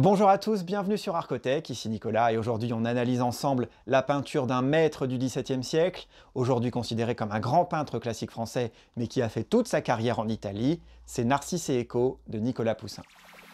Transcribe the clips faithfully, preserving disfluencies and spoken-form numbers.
Bonjour à tous, bienvenue sur Arcotech, ici Nicolas et aujourd'hui on analyse ensemble la peinture d'un maître du dix-septième siècle, aujourd'hui considéré comme un grand peintre classique français mais qui a fait toute sa carrière en Italie, c'est Narcisse et Eco de Nicolas Poussin.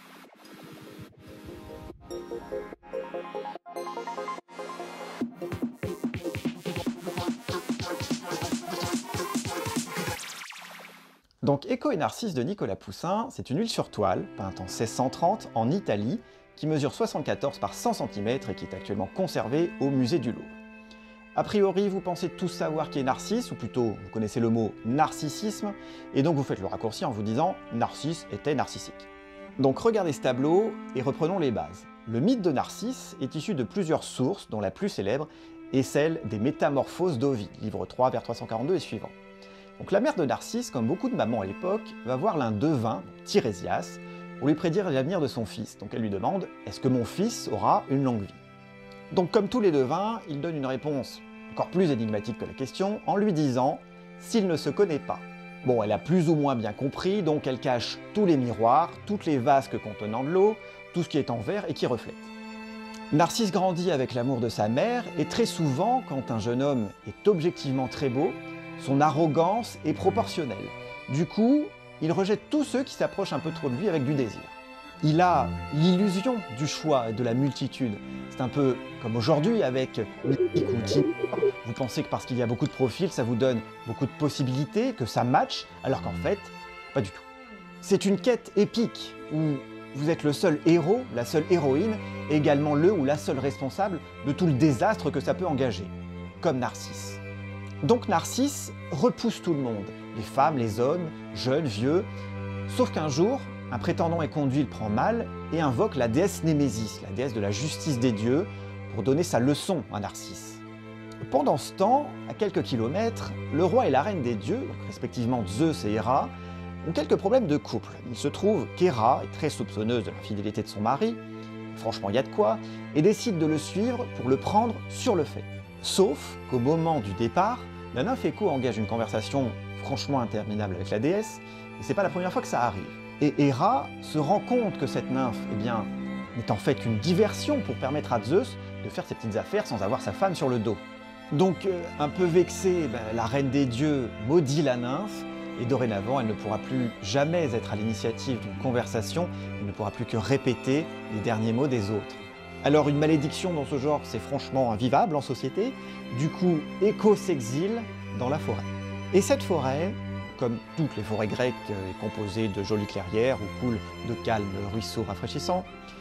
Donc Eco et Narcisse de Nicolas Poussin, c'est une huile sur toile, peinte en seize cent trente en Italie, qui mesure soixante-quatorze par cent centimètres et qui est actuellement conservée au musée du Louvre. A priori, vous pensez tous savoir qui est Narcisse, ou plutôt vous connaissez le mot narcissisme, et donc vous faites le raccourci en vous disant Narcisse était narcissique. Donc regardez ce tableau et reprenons les bases. Le mythe de Narcisse est issu de plusieurs sources, dont la plus célèbre est celle des Métamorphoses d'Ovide, livre trois vers trois cent quarante-deux et suivant. Donc la mère de Narcisse, comme beaucoup de mamans à l'époque, va voir l'un devin, Tirésias, pour lui prédire l'avenir de son fils. Donc elle lui demande « Est-ce que mon fils aura une longue vie ?» Donc comme tous les devins, il donne une réponse encore plus énigmatique que la question, en lui disant « S'il ne se connaît pas ». Bon, elle a plus ou moins bien compris, donc elle cache tous les miroirs, toutes les vasques contenant de l'eau, tout ce qui est en verre et qui reflète. Narcisse grandit avec l'amour de sa mère, et très souvent, quand un jeune homme est objectivement très beau, son arrogance est proportionnelle. Du coup, il rejette tous ceux qui s'approchent un peu trop de lui avec du désir. Il a l'illusion du choix et de la multitude. C'est un peu comme aujourd'hui avec Mythique ou Tinder. Vous pensez que parce qu'il y a beaucoup de profils, ça vous donne beaucoup de possibilités, que ça match, alors qu'en fait, pas du tout. C'est une quête épique où vous êtes le seul héros, la seule héroïne, et également le ou la seule responsable de tout le désastre que ça peut engager, comme Narcisse. Donc Narcisse repousse tout le monde, les femmes, les hommes, jeunes, vieux, sauf qu'un jour, un prétendant est conduit, il prend mal et invoque la déesse Némésis, la déesse de la justice des dieux, pour donner sa leçon à Narcisse. Pendant ce temps, à quelques kilomètres, le roi et la reine des dieux, donc respectivement Zeus et Héra, ont quelques problèmes de couple. Il se trouve qu'Héra est très soupçonneuse de l'infidélité de son mari, franchement il y a de quoi, et décide de le suivre pour le prendre sur le fait. Sauf qu'au moment du départ, la nymphe Eco engage une conversation franchement interminable avec la déesse, et c'est pas la première fois que ça arrive. Et Héra se rend compte que cette nymphe, eh bien, n'est en fait qu'une diversion pour permettre à Zeus de faire ses petites affaires sans avoir sa femme sur le dos. Donc, euh, un peu vexée, ben, la reine des dieux maudit la nymphe, et dorénavant, elle ne pourra plus jamais être à l'initiative d'une conversation, elle ne pourra plus que répéter les derniers mots des autres. Alors une malédiction dans ce genre, c'est franchement invivable en société. Du coup, Eco s'exile dans la forêt. Et cette forêt, comme toutes les forêts grecques, est composée de jolies clairières où coulent de calmes ruisseaux rafraîchissants.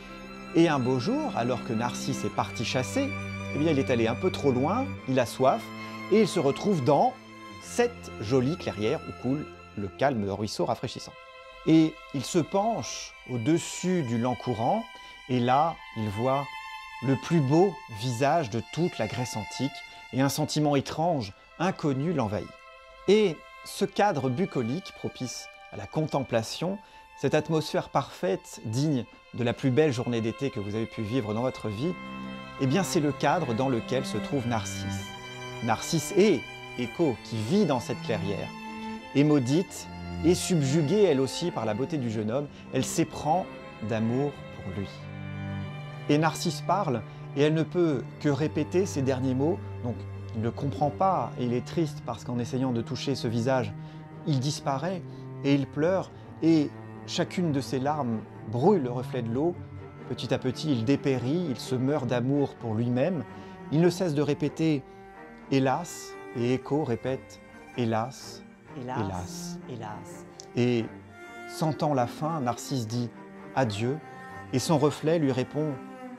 Et un beau jour, alors que Narcisse est parti chasser, eh bien il est allé un peu trop loin, il a soif, et il se retrouve dans cette jolie clairière où coule le calme ruisseau rafraîchissant. Et il se penche au-dessus du lent courant, et là, il voit le plus beau visage de toute la Grèce antique, et un sentiment étrange, inconnu l'envahit. Et ce cadre bucolique, propice à la contemplation, cette atmosphère parfaite, digne de la plus belle journée d'été que vous avez pu vivre dans votre vie, eh bien c'est le cadre dans lequel se trouve Narcisse. Narcisse et Eco, qui vit dans cette clairière, est maudite et subjuguée elle aussi par la beauté du jeune homme, elle s'éprend d'amour pour lui. Et Narcisse parle, et elle ne peut que répéter ces derniers mots, donc il ne comprend pas, et il est triste parce qu'en essayant de toucher ce visage, il disparaît, et il pleure, et chacune de ses larmes brouille le reflet de l'eau. Petit à petit, il dépérit, il se meurt d'amour pour lui-même, il ne cesse de répéter « hélas », et Eco répète « hélas, hélas, hélas, hélas ». Et sentant la fin, Narcisse dit « adieu », et son reflet lui répond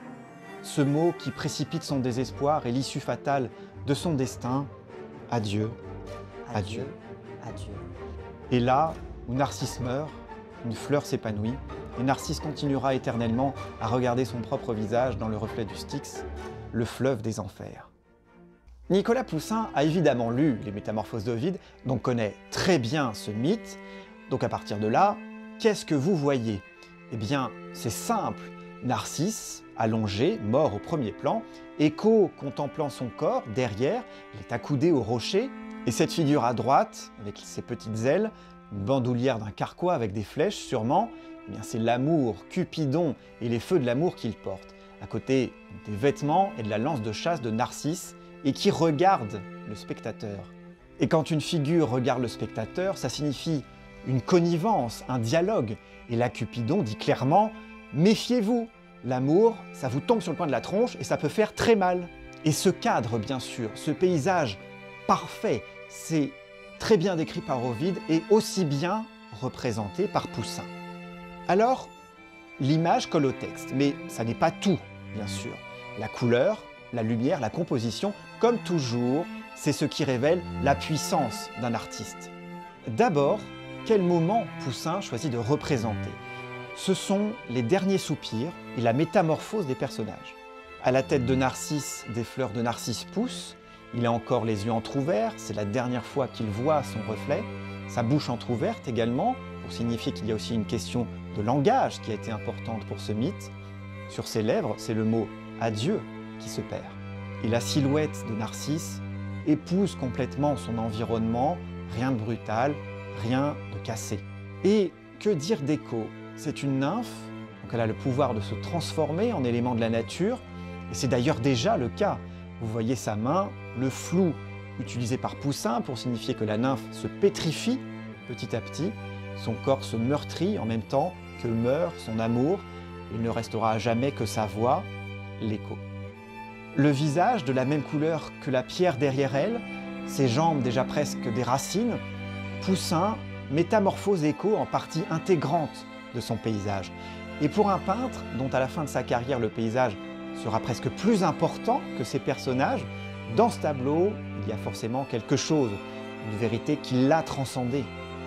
ce mot qui précipite son désespoir et l'issue fatale de son destin, adieu, adieu, adieu, adieu. Et là où Narcisse meurt, une fleur s'épanouit, et Narcisse continuera éternellement à regarder son propre visage dans le reflet du Styx, le fleuve des enfers. Nicolas Poussin a évidemment lu les Métamorphoses d'Ovide, donc connaît très bien ce mythe. Donc à partir de là, qu'est-ce que vous voyez? Eh bien, c'est simple. Narcisse, allongé, mort au premier plan, Eco contemplant son corps, derrière, il est accoudé au rocher, et cette figure à droite, avec ses petites ailes, une bandoulière d'un carquois avec des flèches sûrement, Eh bien, c'est l'amour, Cupidon et les feux de l'amour qu'il porte, à côté des vêtements et de la lance de chasse de Narcisse, et qui regarde le spectateur. Et quand une figure regarde le spectateur, ça signifie une connivence, un dialogue. Et là, Cupidon dit clairement « Méfiez-vous, l'amour, ça vous tombe sur le coin de la tronche et ça peut faire très mal ». Et ce cadre, bien sûr, ce paysage parfait, c'est très bien décrit par Ovide et aussi bien représenté par Poussin. Alors, l'image colle au texte, mais ça n'est pas tout, bien sûr. La couleur, la lumière, la composition, comme toujours, c'est ce qui révèle la puissance d'un artiste. D'abord, quel moment Poussin choisit de représenter? Ce sont les derniers soupirs et la métamorphose des personnages. À la tête de Narcisse, des fleurs de narcisse poussent, il a encore les yeux entr'ouverts, c'est la dernière fois qu'il voit son reflet, sa bouche entr'ouverte également, pour signifier qu'il y a aussi une question de langage qui a été importante pour ce mythe. Sur ses lèvres, c'est le mot « adieu » qui se perd. Et la silhouette de Narcisse épouse complètement son environnement, rien de brutal, rien de cassé. Et que dire d'Écho? C'est une nymphe, donc elle a le pouvoir de se transformer en élément de la nature, et c'est d'ailleurs déjà le cas. Vous voyez sa main, le flou utilisé par Poussin pour signifier que la nymphe se pétrifie petit à petit, son corps se meurtrit en même temps que meurt son amour, il ne restera à jamais que sa voix, l'écho. Le visage de la même couleur que la pierre derrière elle, ses jambes déjà presque des racines, Poussin métamorphose Écho en partie intégrante de son paysage. Et pour un peintre, dont à la fin de sa carrière le paysage sera presque plus important que ses personnages, dans ce tableau, il y a forcément quelque chose, une vérité qui l'a transcendé.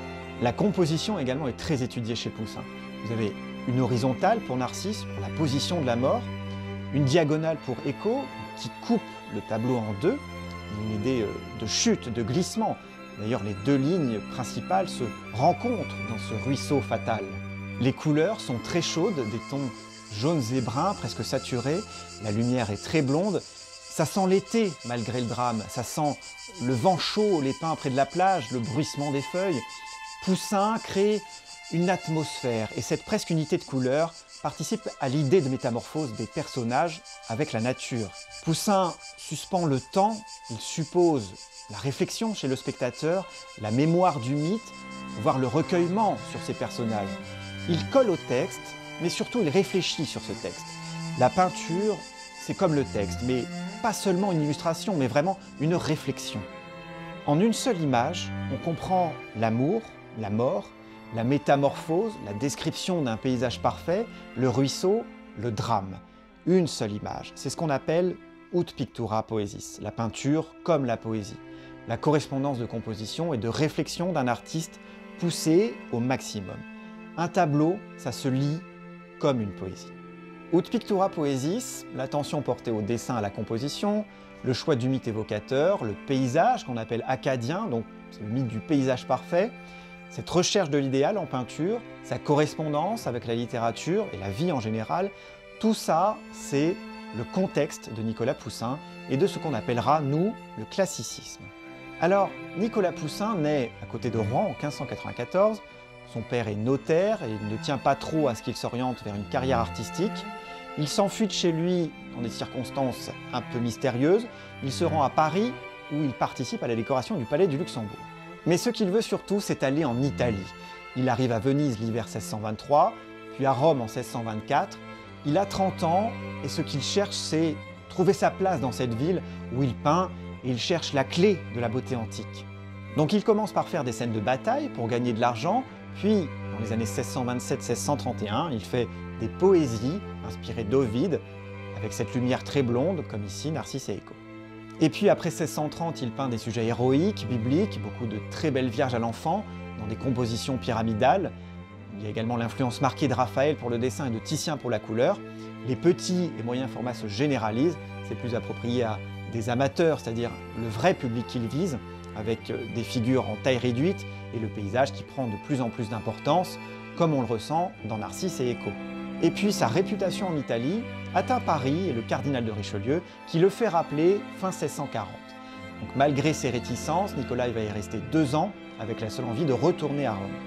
La composition également est très étudiée chez Poussin. Vous avez une horizontale pour Narcisse, pour la position de la mort, une diagonale pour Écho, qui coupe le tableau en deux, une idée de chute, de glissement. D'ailleurs, les deux lignes principales se rencontrent dans ce ruisseau fatal. Les couleurs sont très chaudes, des tons jaunes et bruns, presque saturés. La lumière est très blonde. Ça sent l'été, malgré le drame. Ça sent le vent chaud, les pins près de la plage, le bruissement des feuilles. Poussin crée une atmosphère, et cette presque unité de couleurs participe à l'idée de métamorphose des personnages avec la nature. Poussin suspend le temps, il suppose la réflexion chez le spectateur, la mémoire du mythe, voire le recueillement sur ces personnages. Il colle au texte, mais surtout il réfléchit sur ce texte. La peinture, c'est comme le texte, mais pas seulement une illustration, mais vraiment une réflexion. En une seule image, on comprend l'amour, la mort, la métamorphose, la description d'un paysage parfait, le ruisseau, le drame. Une seule image. C'est ce qu'on appelle ut pictura poesis, la peinture comme la poésie. La correspondance de composition et de réflexion d'un artiste poussé au maximum. Un tableau, ça se lit comme une poésie. Ut pictura poesis, l'attention portée au dessin, à la composition, le choix du mythe évocateur, le paysage qu'on appelle acadien, donc c'est le mythe du paysage parfait, cette recherche de l'idéal en peinture, sa correspondance avec la littérature et la vie en général, tout ça, c'est le contexte de Nicolas Poussin et de ce qu'on appellera, nous, le classicisme. Alors, Nicolas Poussin naît à côté de Rouen en quinze cent quatre-vingt-quatorze. Son père est notaire et il ne tient pas trop à ce qu'il s'oriente vers une carrière artistique. Il s'enfuit de chez lui dans des circonstances un peu mystérieuses. Il se rend à Paris où il participe à la décoration du Palais du Luxembourg. Mais ce qu'il veut surtout, c'est aller en Italie. Il arrive à Venise l'hiver seize cent vingt-trois, puis à Rome en seize cent vingt-quatre. Il a trente ans et ce qu'il cherche, c'est trouver sa place dans cette ville où il peint et il cherche la clé de la beauté antique. Donc il commence par faire des scènes de bataille pour gagner de l'argent, puis dans les années seize cent vingt-sept seize cent trente et un, il fait des poésies inspirées d'Ovide, avec cette lumière très blonde, comme ici Narcisse et Écho. Et puis après seize cent trente, il peint des sujets héroïques, bibliques, beaucoup de très belles vierges à l'enfant, dans des compositions pyramidales. Il y a également l'influence marquée de Raphaël pour le dessin et de Titien pour la couleur. Les petits et moyens formats se généralisent, c'est plus approprié à des amateurs, c'est-à-dire le vrai public qu'il vise, avec des figures en taille réduite et le paysage qui prend de plus en plus d'importance, comme on le ressent dans Narcisse et Écho. Et puis sa réputation en Italie atteint Paris et le cardinal de Richelieu, qui le fait rappeler fin seize cent quarante. Donc malgré ses réticences, Nicolas va y rester deux ans, avec la seule envie de retourner à Rome.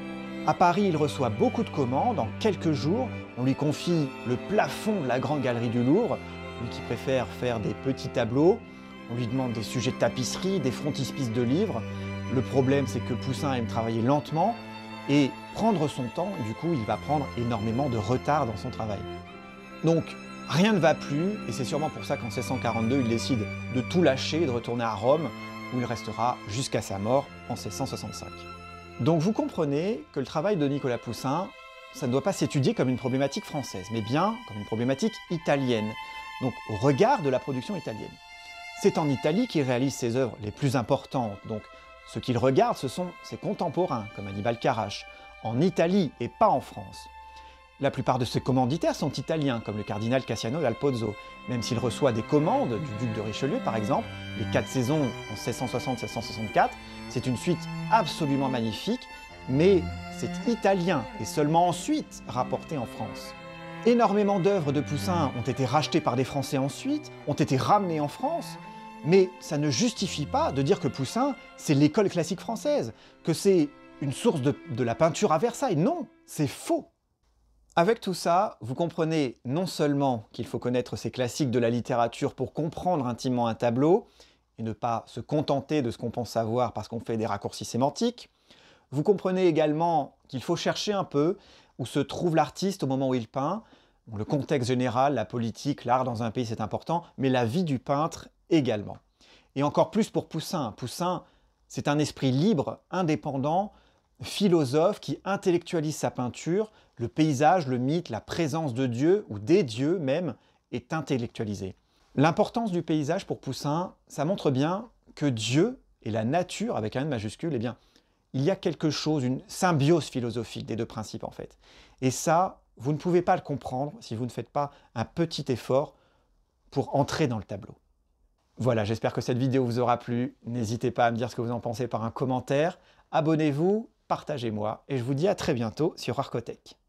À Paris, il reçoit beaucoup de commandes. En quelques jours, on lui confie le plafond de la Grande Galerie du Louvre, lui qui préfère faire des petits tableaux. On lui demande des sujets de tapisserie, des frontispices de livres. Le problème, c'est que Poussin aime travailler lentement et prendre son temps. Du coup, il va prendre énormément de retard dans son travail. Donc, rien ne va plus, et c'est sûrement pour ça qu'en seize cent quarante-deux, il décide de tout lâcher et de retourner à Rome, où il restera jusqu'à sa mort en seize cent soixante-cinq. Donc vous comprenez que le travail de Nicolas Poussin, ça ne doit pas s'étudier comme une problématique française, mais bien comme une problématique italienne, donc au regard de la production italienne. C'est en Italie qu'il réalise ses œuvres les plus importantes, donc ce qu'il regarde, ce sont ses contemporains, comme Annibale Carracci, en Italie et pas en France. La plupart de ses commanditaires sont italiens, comme le cardinal Cassiano dal Pozzo, même s'il reçoit des commandes du duc de Richelieu, par exemple, les quatre saisons en seize cent soixante seize cent soixante-quatre, c'est une suite absolument magnifique, mais c'est italien et seulement ensuite rapporté en France. Énormément d'œuvres de Poussin ont été rachetées par des Français ensuite, ont été ramenées en France, mais ça ne justifie pas de dire que Poussin, c'est l'école classique française, que c'est une source de, de la peinture à Versailles. Non, c'est faux. Avec tout ça, vous comprenez non seulement qu'il faut connaître ces classiques de la littérature pour comprendre intimement un tableau, et ne pas se contenter de ce qu'on pense savoir parce qu'on fait des raccourcis sémantiques, vous comprenez également qu'il faut chercher un peu où se trouve l'artiste au moment où il peint. Bon, le contexte général, la politique, l'art dans un pays c'est important, mais la vie du peintre également. Et encore plus pour Poussin. Poussin, c'est un esprit libre, indépendant, philosophe qui intellectualise sa peinture. Le paysage, le mythe, la présence de Dieu, ou des dieux même, est intellectualisé. L'importance du paysage pour Poussin, ça montre bien que Dieu et la nature, avec un N majuscule, eh bien, il y a quelque chose, une symbiose philosophique des deux principes en fait. Et ça, vous ne pouvez pas le comprendre si vous ne faites pas un petit effort pour entrer dans le tableau. Voilà, j'espère que cette vidéo vous aura plu. N'hésitez pas à me dire ce que vous en pensez par un commentaire. Abonnez-vous, partagez-moi, et je vous dis à très bientôt sur Arcotech.